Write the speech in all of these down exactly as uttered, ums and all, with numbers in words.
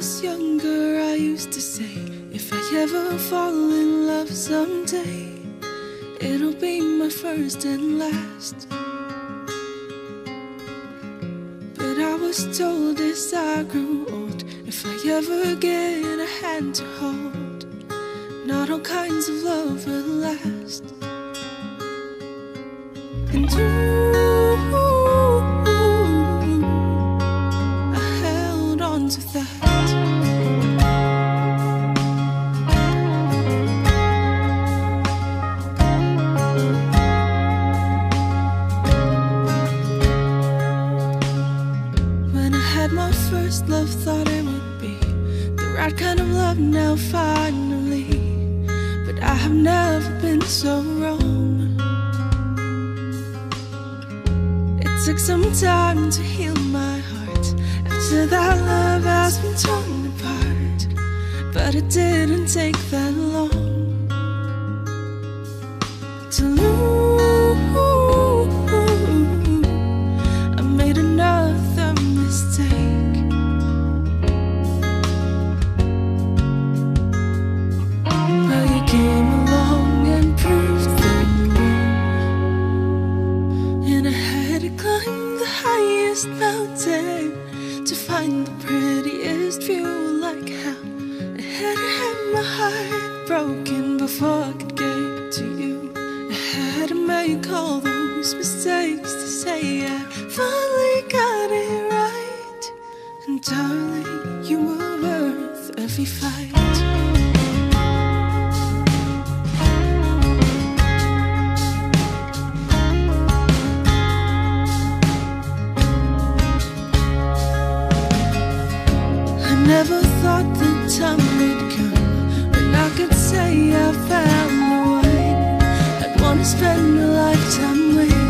was younger, I used to say, if I ever fall in love someday, it'll be my first and last. But I was told as I grew old, if I ever get a hand to hold, not all kinds of love will last. And ooh, I held on to that. When I had my first love, thought it would be the right kind of love now finally, but I have never been so wrong. It took some time to heal my heart after that love has been torn apart, but it didn't take that long to lose. I made another mistake, but you came along and proved them wrong, and I had to climb the highest mountain to find the prettiest view. Like how I had to have my heart broken before I could get to you. I had to make all those mistakes to say I finally got it right. And darling, you were worth every fight. Never thought the time would come when I could say I found the one I'd want to spend a lifetime with.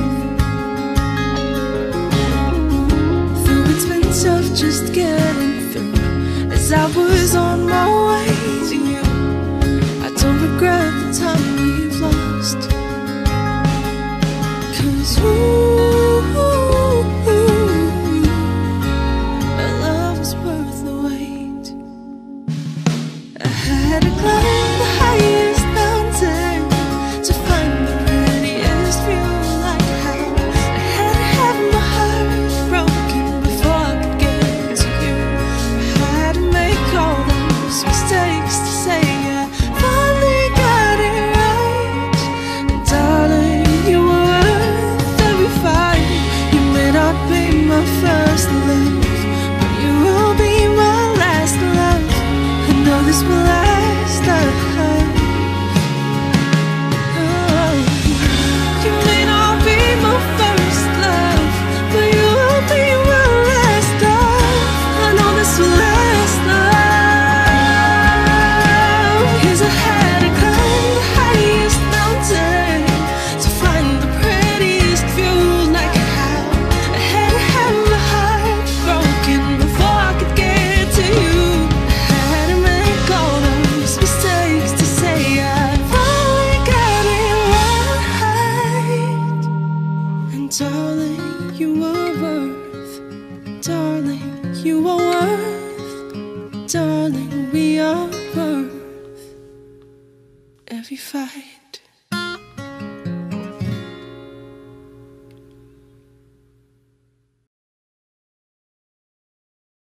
Though it's been tough just getting through, as I was on my way to you, I don't regret the time we've lost. 'Cause ooh, I had to climb the highest mountain to find the prettiest view. Like how I had to have my heart broken before I could get to you. I had to make all those mistakes to say I finally got it right. And darling, you were worth every fight. You may not be my first love, but you will be my last love. I know this will last. Darling, you are worth, darling, you are worth, darling, we are worth every fight.